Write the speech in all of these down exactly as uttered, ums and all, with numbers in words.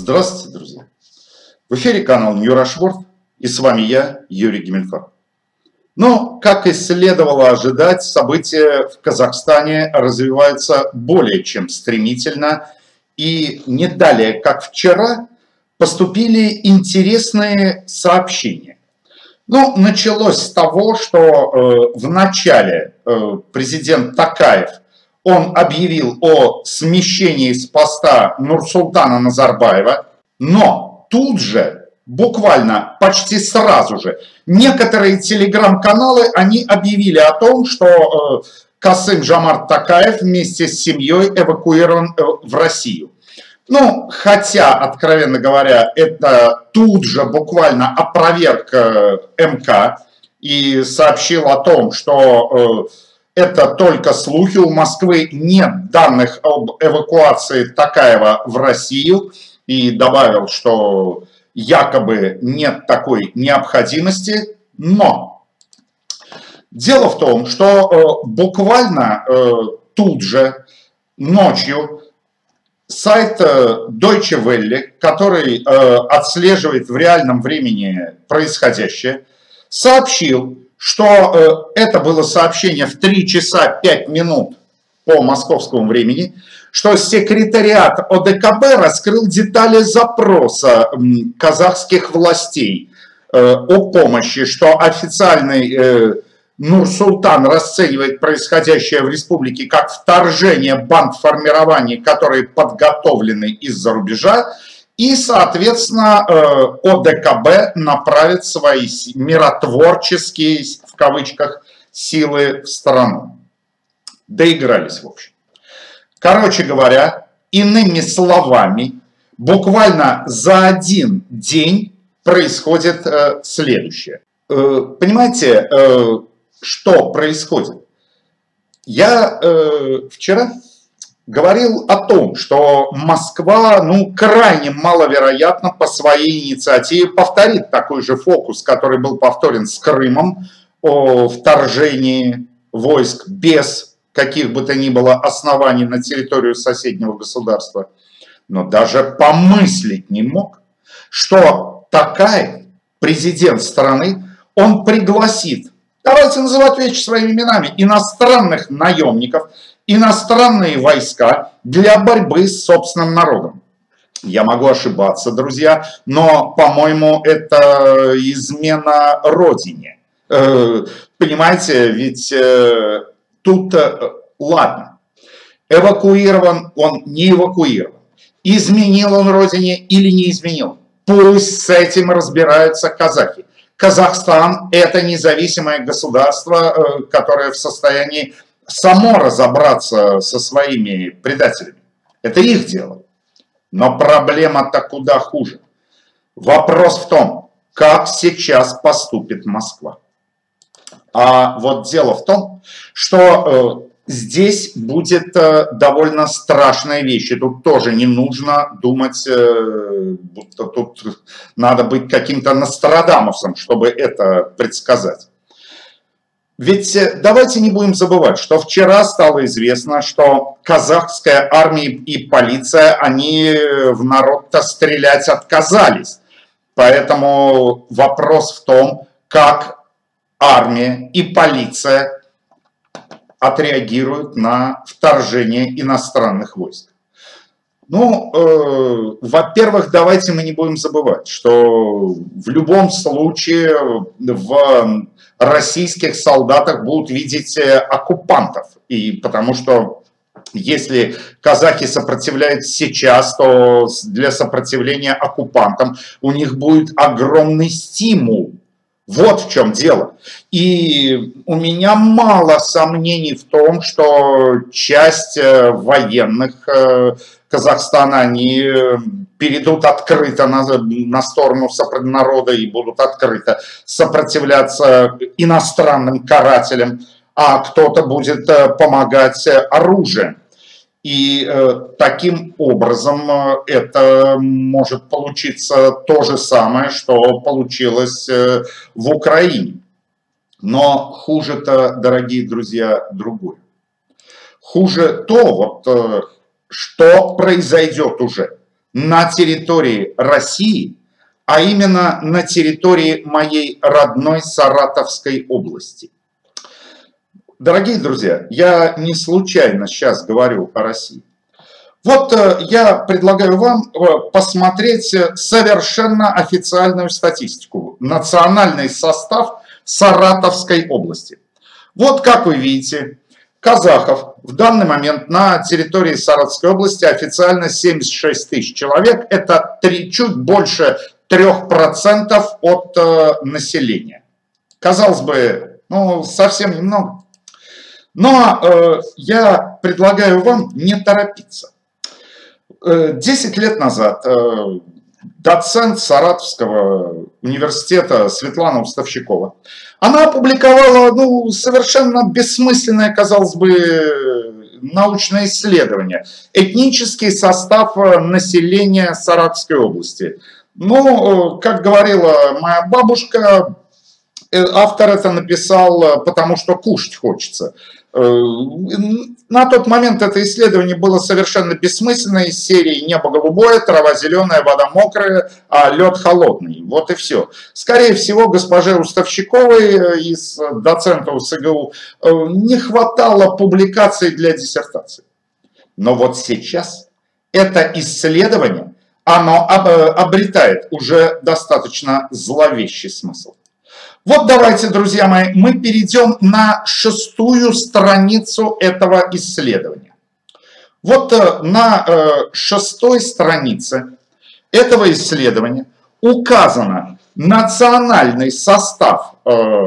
Здравствуйте, друзья! В эфире канал New Rush World, и с вами я, Юрий Гимельфарб. Но, как и следовало ожидать, события в Казахстане развиваются более чем стремительно, и не далее, как вчера, поступили интересные сообщения. Ну, началось с того, что э, в начале э, президент Токаев он объявил о смещении с поста Нурсултана Назарбаева, но тут же, буквально почти сразу же, некоторые телеграм-каналы, они объявили о том, что э, Касым-Жомарт Токаев вместе с семьей эвакуирован э, в Россию. Ну, хотя, откровенно говоря, это тут же буквально опроверг э, эм ка и сообщил о том, что... Э, Это только слухи, у Москвы нет данных об эвакуации Токаева в Россию, и добавил, что якобы нет такой необходимости, но дело в том, что э, буквально э, тут же ночью сайт э, Deutsche Welle, который э, отслеживает в реальном времени происходящее, сообщил, что э, это было сообщение в три часа пять минут по московскому времени, что секретариат о дэ ка бэ раскрыл детали запроса э, казахских властей э, о помощи, что официальный э, Нурсултан расценивает происходящее в республике как вторжение бандформирований, которые подготовлены из-за рубежа. И, соответственно, о дэ ка бэ направит свои миротворческие, в кавычках, силы в страну. Доигрались, в общем. Короче говоря, иными словами, буквально за один день происходит э, следующее. Э, понимаете, э, что происходит? Я э, вчера... говорил о том, что Москва, ну, крайне маловероятно по своей инициативе повторит такой же фокус, который был повторен с Крымом, о вторжении войск без каких бы то ни было оснований на территорию соседнего государства. Но даже помыслить не мог, что Токаев, президент страны, он пригласит, давайте называть вещи своими именами, иностранных наемников, иностранные войска для борьбы с собственным народом. Я могу ошибаться, друзья, но, по-моему, это измена родине. Э, понимаете, ведь э, тут, э, ладно, эвакуирован он, не эвакуирован, изменил он родине или не изменил, пусть с этим разбираются казахи. Казахстан – это независимое государство, э, которое в состоянии само разобраться со своими предателями. Это их дело. Но проблема-то куда хуже. Вопрос в том, как сейчас поступит Москва. А вот дело в том, что э, здесь будет э, довольно страшная вещь. И тут тоже не нужно думать, э, будто тут надо быть каким-то Нострадамусом, чтобы это предсказать. Ведь давайте не будем забывать, что вчера стало известно, что казахская армия и полиция, они в народ-то стрелять отказались. Поэтому вопрос в том, как армия и полиция отреагируют на вторжение иностранных войск. Ну, э, во-первых, давайте мы не будем забывать, что в любом случае в российских солдатах будут видеть оккупантов. И потому что если казахи сопротивляются сейчас, то для сопротивления оккупантам у них будет огромный стимул. Вот в чем дело. И у меня мало сомнений в том, что часть военных Казахстана, они перейдут открыто на, на сторону народа и будут открыто сопротивляться иностранным карателям, а кто-то будет помогать оружием. И э, таким образом э, это может получиться то же самое, что получилось э, в Украине. Но хуже-то, дорогие друзья, другое. Хуже то, вот, э, что произойдет уже. на территории России, а именно на территории моей родной Саратовской области. Дорогие друзья, я не случайно сейчас говорю о России. Вот я предлагаю вам посмотреть совершенно официальную статистику. Национальный состав Саратовской области. Вот как вы видите, казахов в данный момент на территории Саратовской области официально семьдесят шесть тысяч человек. Это три, чуть больше трёх процентов от э, населения. Казалось бы, ну, совсем немного. Но э, я предлагаю вам не торопиться. Десять лет назад э, доцент Саратовского университета Светлана Уставщикова, она опубликовала ну, совершенно бессмысленное, казалось бы, научное исследование. Этнический состав населения Саратовской области. Ну, как говорила моя бабушка, автор это написал, потому что кушать хочется. На тот момент это исследование было совершенно бессмысленное, из серии «Небо голубое, трава зеленая, вода мокрая, а лед холодный». Вот и все. Скорее всего, госпоже Уставщиковой из доцента УСГУ не хватало публикаций для диссертации. Но вот сейчас это исследование, оно обретает уже достаточно зловещий смысл. Вот давайте, друзья мои, мы перейдем на шестую страницу этого исследования. Вот на шестой странице этого исследования указано национальный состав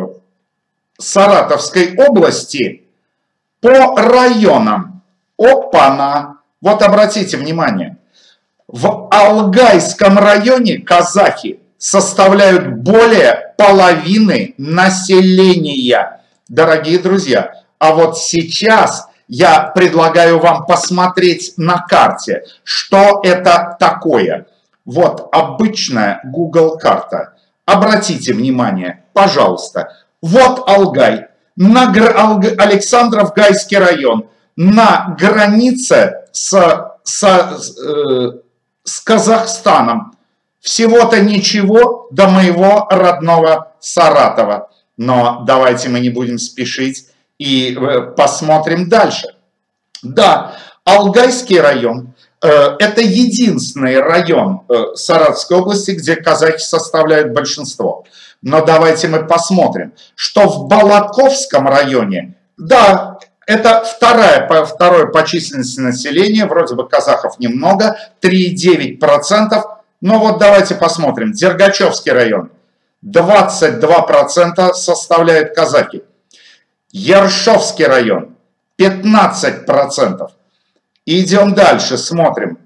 Саратовской области по районам. Опа-на! Вот обратите внимание, в Алгайском районе казахи составляют более половины населения, дорогие друзья. А вот сейчас я предлагаю вам посмотреть на карте, что это такое. Вот обычная Google карта. Обратите внимание, пожалуйста. Вот Алгай, на Александров-Гайский район, на границе с, с, э, с Казахстаном. Всего-то ничего до моего родного Саратова. Но давайте мы не будем спешить и посмотрим дальше. Да, Алгайский район э, – это единственный район э, Саратовской области, где казахи составляют большинство. Но давайте мы посмотрим, что в Балаковском районе, да, это вторая, второе по численности населения, вроде бы казахов немного, три и девять десятых процента. Но вот давайте посмотрим. Дергачевский район. двадцать два процента составляют казахи. Ершовский район. пятнадцать процентов. Идем дальше, смотрим.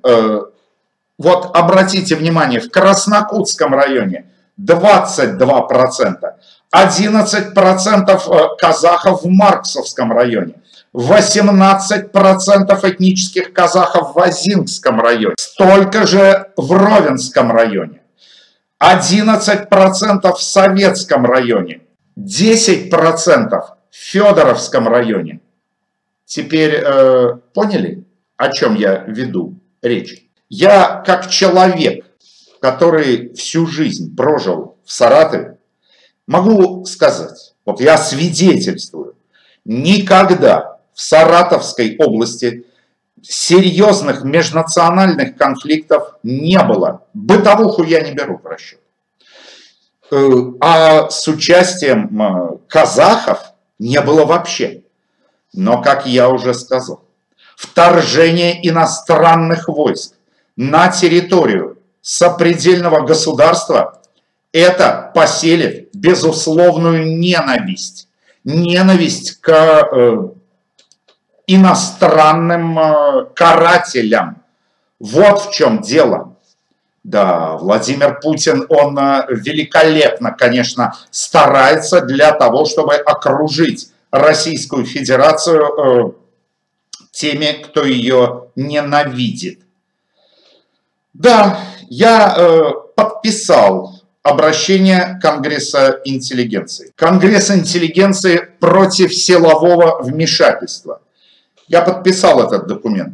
Вот обратите внимание, в Краснокутском районе двадцать два процента. одиннадцать процентов казахов в Марксовском районе. восемнадцать процентов этнических казахов в Озинском районе, столько же в Ровенском районе, одиннадцать процентов в Советском районе, десять процентов в Федоровском районе. Теперь э, поняли, о чем я веду речь? Я как человек, который всю жизнь прожил в Саратове, могу сказать, вот я свидетельствую, никогда в Саратовской области серьезных межнациональных конфликтов не было. Бытовуху я не беру в расчет. А с участием казахов не было вообще. Но, как я уже сказал, вторжение иностранных войск на территорию сопредельного государства – это поселит безусловную ненависть. Ненависть к иностранным карателям. Вот в чем дело. Да, Владимир Путин, он великолепно, конечно, старается для того, чтобы окружить Российскую Федерацию теми, кто ее ненавидит. Да, я подписал обращение Конгресса интеллигенции. Конгресс интеллигенции против силового вмешательства. Я подписал этот документ.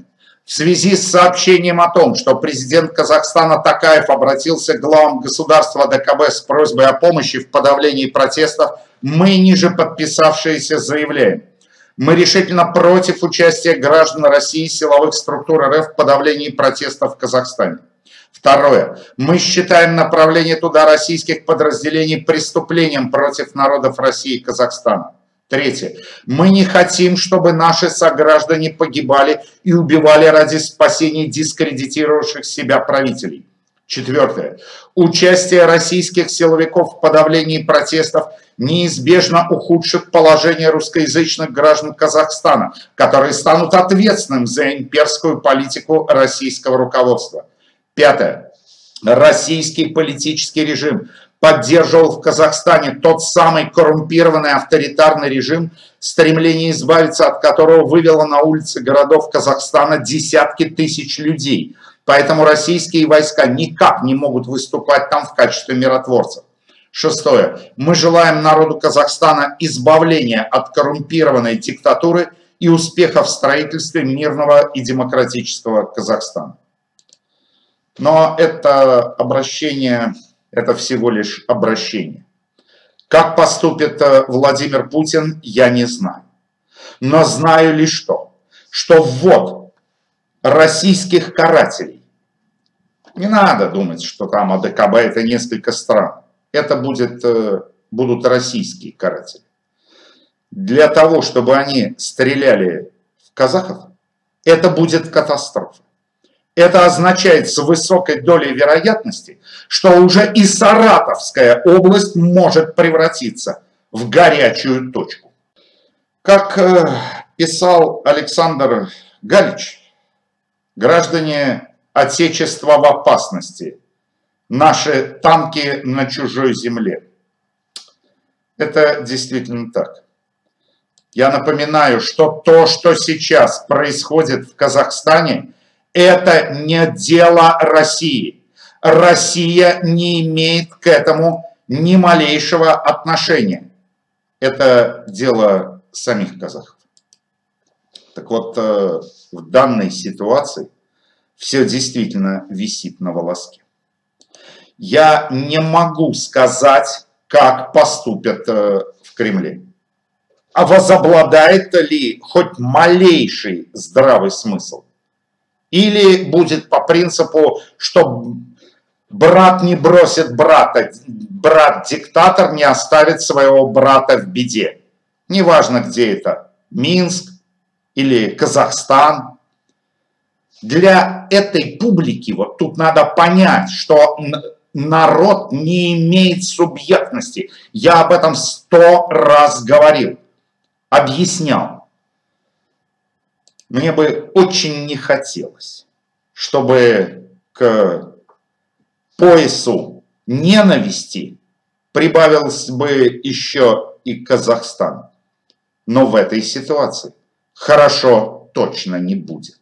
В связи с сообщением о том, что президент Казахстана Токаев обратился к главам государства АДКБ с просьбой о помощи в подавлении протестов, мы, ниже подписавшиеся, заявляем: мы решительно против участия граждан России и силовых структур РФ в подавлении протестов в Казахстане. Второе. Мы считаем направление туда российских подразделений преступлением против народов России и Казахстана. Третье. Мы не хотим, чтобы наши сограждане погибали и убивали ради спасения дискредитировавших себя правителей. Четвертое. Участие российских силовиков в подавлении протестов неизбежно ухудшит положение русскоязычных граждан Казахстана, которые станут ответственными за имперскую политику российского руководства. Пятое. Российский политический режим поддерживал в Казахстане тот самый коррумпированный авторитарный режим, стремление избавиться от которого вывело на улицы городов Казахстана десятки тысяч людей. Поэтому российские войска никак не могут выступать там в качестве миротворцев. Шестое. Мы желаем народу Казахстана избавления от коррумпированной диктатуры и успеха в строительстве мирного и демократического Казахстана. Но это обращение... Это всего лишь обращение. Как поступит Владимир Путин, я не знаю. Но знаю лишь то, что ввод российских карателей, не надо думать, что там АДКБ это несколько стран, это будет, будут российские каратели. Для того, чтобы они стреляли в казахов, это будет катастрофа. Это означает с высокой долей вероятности, что уже и Саратовская область может превратиться в горячую точку. Как писал Александр Галич, граждане Отечества в опасности, наши танки на чужой земле. Это действительно так. Я напоминаю, что то, что сейчас происходит в Казахстане, это не дело России. Россия не имеет к этому ни малейшего отношения. Это дело самих казахов. Так вот, в данной ситуации все действительно висит на волоске. Я не могу сказать, как поступят в Кремле. А возобладает ли хоть малейший здравый смысл? Или будет по принципу, что брат не бросит брата, брат-диктатор не оставит своего брата в беде. Неважно, где это, Минск или Казахстан. Для этой публики вот тут надо понять, что народ не имеет субъектности. Я об этом сто раз говорил, объяснял. Мне бы очень не хотелось, чтобы к поясу ненависти прибавилось бы еще и Казахстан. Но в этой ситуации хорошо точно не будет.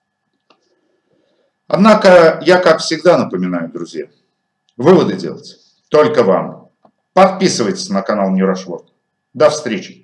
Однако я, как всегда, напоминаю, друзья, выводы делать только вам. Подписывайтесь на канал Нью Rush World. До встречи.